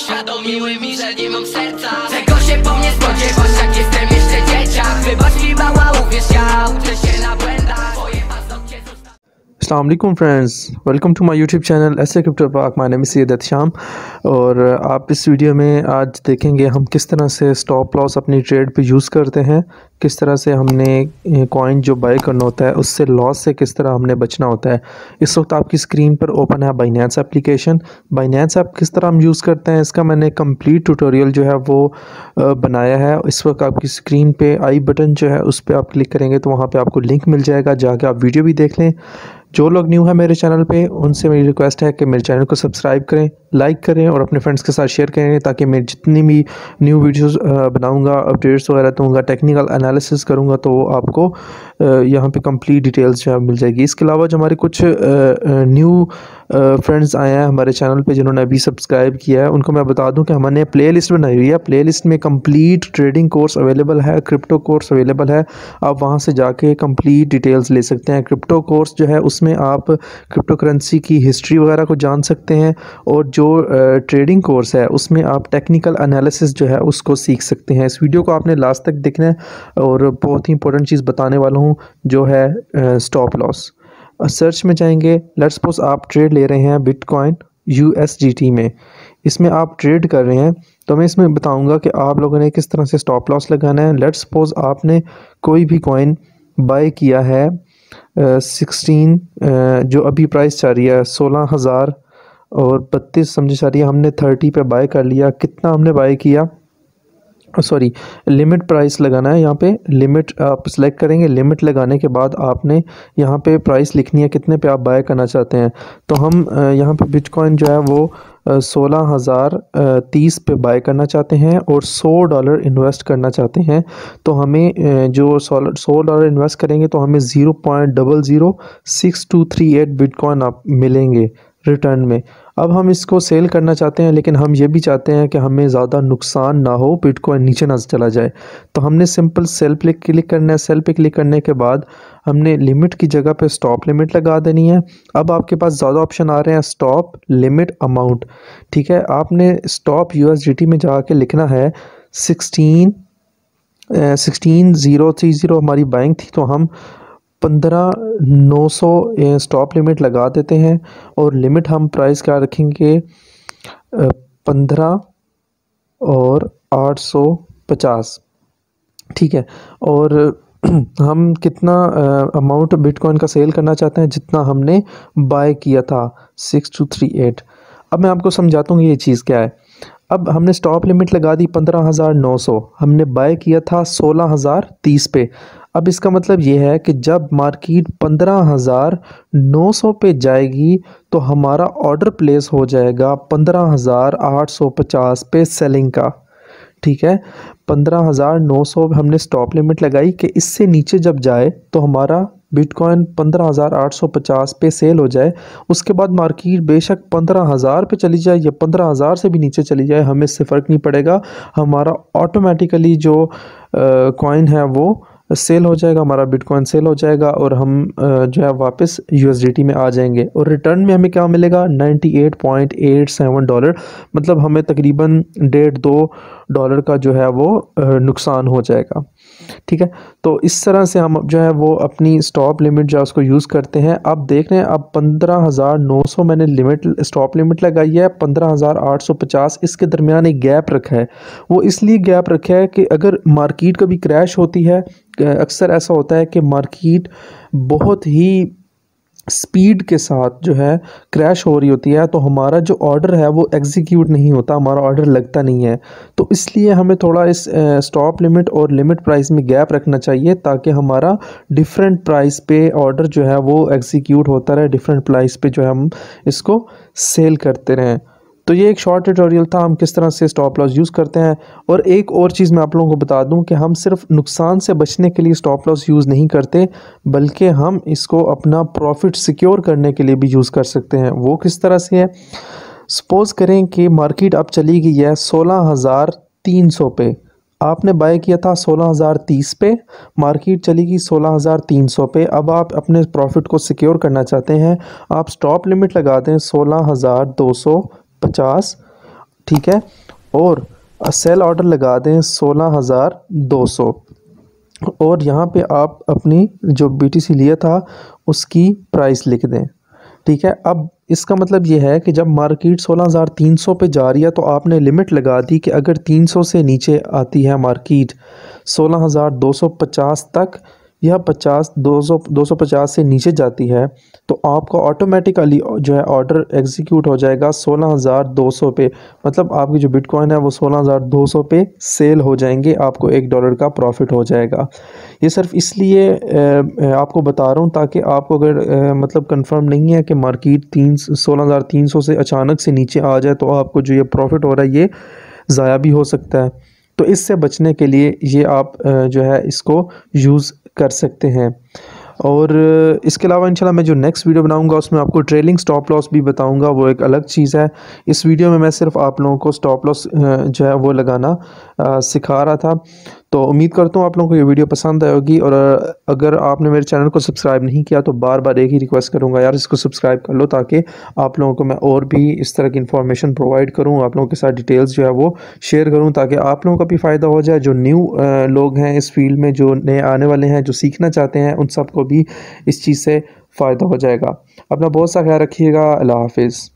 uświadomiły mi, że nie mam serca. Czego się po mnie spodziewasz, jak jestem jeszcze dzieciak? Wybacz mi mała, uwierz, ja uczę się na błędach. Twoje paznokcie zostały. अस्सलाम वालेकुम friends, welcome to my YouTube channel ऐसे crypto Pak. My name is Syed Sham और आप इस video में आज देखेंगे हम किस तरह से स्टॉप लॉस अपनी ट्रेड पे यूज़ करते हैं, किस तरह से हमने कॉइन जो बाय करना होता है उससे लॉस से किस तरह हमने बचना होता है। इस वक्त आपकी स्क्रीन पर ओपन है बाइनेंस एप्लीकेशन। बाइनेंस ऐप किस तरह हम यूज़ करते हैं इसका मैंने कंप्लीट ट्यूटोरियल जो है वो बनाया है। इस वक्त आपकी स्क्रीन पे आई बटन जो है उस पर आप क्लिक करेंगे तो वहाँ पे आपको लिंक मिल जाएगा, जाके आप वीडियो भी देख लें। जो लोग न्यू है मेरे चैनल पे उनसे मेरी रिक्वेस्ट है कि मेरे चैनल को सब्सक्राइब करें, लाइक करें और अपने फ्रेंड्स के साथ शेयर करें, ताकि मैं जितनी भी न्यू वीडियोस बनाऊंगा, अपडेट्स वगैरह दूंगा, टेक्निकल एनालिसिस करूंगा तो आपको यहाँ पे कंप्लीट डिटेल्स जो है मिल जाएगी। इसके अलावा जो हमारे कुछ न्यू फ्रेंड्स आए हैं हमारे चैनल पे जिन्होंने अभी सब्सक्राइब किया है, उनको मैं बता दूं कि हमने प्लेलिस्ट बनाई हुई है। प्लेलिस्ट में कंप्लीट ट्रेडिंग कोर्स अवेलेबल है, क्रिप्टो कोर्स अवेलेबल है। आप वहां से जाके कंप्लीट डिटेल्स ले सकते हैं। क्रिप्टो कोर्स जो है उसमें आप क्रिप्टो करेंसी की हिस्ट्री वगैरह को जान सकते हैं, और जो ट्रेडिंग कोर्स है उसमें आप टेक्निकल एनालिसिस जो है उसको सीख सकते हैं। इस वीडियो को आपने लास्ट तक देखना है और बहुत ही इंपॉर्टेंट चीज़ बताने वाला हूँ जो है स्टॉप लॉस। सर्च में जाएंगे, लेट्स सपोज आप ट्रेड ले रहे हैं बिटकॉइन USDT में, इसमें आप ट्रेड कर रहे हैं तो मैं इसमें बताऊंगा कि आप लोगों ने किस तरह से स्टॉप लॉस लगाना है। लेट्स सपोज आपने कोई भी कॉइन बाय किया है 16 जो अभी प्राइस चल रही है 16,000 और 32 समझे चल रही है, हमने 30 पे बाय कर लिया। कितना हमने बाय किया, सॉरी लिमिट प्राइस लगाना है। यहाँ पे लिमिट आप सेलेक्ट करेंगे, लिमिट लगाने के बाद आपने यहाँ पे प्राइस लिखनी है कितने पे आप बाय करना चाहते हैं। तो हम यहाँ पे बिटकॉइन जो है वो 16,030 पे बाय करना चाहते हैं और $100 इन्वेस्ट करना चाहते हैं। तो हमें जो $100 इन्वेस्ट करेंगे तो हमें 0.006238 बिटकॉइन आप मिलेंगे रिटर्न में। अब हम इसको सेल करना चाहते हैं, लेकिन हम ये भी चाहते हैं कि हमें ज़्यादा नुकसान ना हो, बिटकॉइन नीचे ना चला जाए। तो हमने सिंपल सेल पे क्लिक करना है। सेल पे क्लिक करने के बाद हमने लिमिट की जगह पे स्टॉप लिमिट लगा देनी है। अब आपके पास ज़्यादा ऑप्शन आ रहे हैं, स्टॉप लिमिट अमाउंट, ठीक है। आपने स्टॉप USDT में जाके लिखना है 16,030 हमारी बाइंग थी तो हम 15,900 स्टॉप लिमिट लगा देते हैं, और लिमिट हम प्राइस क्या रखेंगे 15 और 850, ठीक है। और हम कितना अमाउंट बिटकॉइन का सेल करना चाहते हैं, जितना हमने बाय किया था 6238। अब मैं आपको समझाता हूँ ये चीज़ क्या है। अब हमने स्टॉप लिमिट लगा दी 15,900, हमने बाय किया था 16,030 पे। अब इसका मतलब ये है कि जब मार्केट 15,900 पे जाएगी तो हमारा ऑर्डर प्लेस हो जाएगा 15,850 पे सेलिंग का, ठीक है। 15,900 हमने स्टॉप लिमिट लगाई कि इससे नीचे जब जाए तो हमारा बिटकॉइन 15,850 पे सेल हो जाए। उसके बाद मार्केट बेशक 15,000 पे चली जाए या 15,000 से भी नीचे चली जाए, हमें इससे फ़र्क नहीं पड़ेगा। हमारा ऑटोमेटिकली जो कॉइन है वो सेल हो जाएगा, हमारा बिटकॉइन सेल हो जाएगा और हम जो है वापस USDT में आ जाएंगे। और रिटर्न में हमें क्या मिलेगा 98.87 डॉलर, मतलब हमें तकरीबन $1.5-2 का जो है वो नुकसान हो जाएगा, ठीक है। तो इस तरह से हम जो है वो अपनी स्टॉप लिमिट जो है उसको यूज़ करते हैं। अब देख रहे हैं, अब 15,900 मैंने लिमिट स्टॉप लिमिट लगाई है, 15,850 इसके दरमियान एक गैप रखा है। वो इसलिए गैप रखा है कि अगर मार्केट कभी क्रैश होती है, अक्सर ऐसा होता है कि मार्केट बहुत ही स्पीड के साथ जो है क्रैश हो रही होती है, तो हमारा जो ऑर्डर है वो एग्जीक्यूट नहीं होता, हमारा ऑर्डर लगता नहीं है। तो इसलिए हमें थोड़ा इस स्टॉप लिमिट और लिमिट प्राइस में गैप रखना चाहिए, ताकि हमारा डिफरेंट प्राइस पे ऑर्डर जो है वो एग्जीक्यूट होता रहे, डिफरेंट प्राइस पे जो है हम इसको सेल करते रहें। तो ये एक शॉर्ट ट्यूटोरियल था हम किस तरह से स्टॉप लॉस यूज़ करते हैं। और एक और चीज़ मैं आप लोगों को बता दूं कि हम सिर्फ नुकसान से बचने के लिए स्टॉप लॉस यूज़ नहीं करते, बल्कि हम इसको अपना प्रॉफिट सिक्योर करने के लिए भी यूज़ कर सकते हैं। वो किस तरह से है, सपोज़ करें कि मार्केट अब चली गई है 16,300 पे, आपने बाय किया था 16,030 पे, मार्केट चली गई 16,300 पे। अब आप अपने प्रॉफिट को सिक्योर करना चाहते हैं, आप स्टॉप लिमिट लगा दें 16,250 ठीक है, और सेल ऑर्डर लगा दें 16,200 और यहाँ पे आप अपनी जो BTC लिया था उसकी प्राइस लिख दें। ठीक है, अब इसका मतलब ये है कि जब मार्केट 16,300 पे जा रही है तो आपने लिमिट लगा दी कि अगर 300 से नीचे आती है मार्केट 16,250 तक या 250 से नीचे जाती है तो आपका ऑटोमेटिकली जो है ऑर्डर एग्जीक्यूट हो जाएगा 16,200 पे। मतलब आपकी जो बिटकॉइन है वो 16,200 पे सेल हो जाएंगे, आपको $1 का प्रॉफिट हो जाएगा। ये सिर्फ इसलिए आपको बता रहा हूँ ताकि आपको अगर मतलब कंफर्म नहीं है कि मार्केट 16,300 से अचानक से नीचे आ जाए तो आपको जो ये प्रॉफिट हो रहा है ये ज़ाया भी हो सकता है। तो इससे बचने के लिए ये आप जो है इसको यूज़ कर सकते हैं। और इसके अलावा इंशाल्लाह मैं जो नेक्स्ट वीडियो बनाऊंगा उसमें आपको ट्रेलिंग स्टॉप लॉस भी बताऊंगा, वो एक अलग चीज़ है। इस वीडियो में मैं सिर्फ आप लोगों को स्टॉप लॉस जो है वो लगाना सिखा रहा था। तो उम्मीद करता हूँ आप लोगों को ये वीडियो पसंद आई होगी। और अगर आपने मेरे चैनल को सब्सक्राइब नहीं किया तो बार बार एक ही रिक्वेस्ट करूँगा यार, इसको सब्सक्राइब कर लो ताकि आप लोगों को मैं और भी इस तरह की इन्फॉर्मेशन प्रोवाइड करूँ, आप लोगों के साथ डिटेल्स जो है वो शेयर करूँ ताकि आप लोगों का भी फ़ायदा हो जाए। जो न्यू लोग हैं इस फील्ड में, जो नए आने वाले हैं, जो सीखना चाहते हैं, उन सबको भी इस चीज़ से फ़ायदा हो जाएगा। अपना बहुत सा ख्याल रखिएगा। अल्लाह हाफिज़।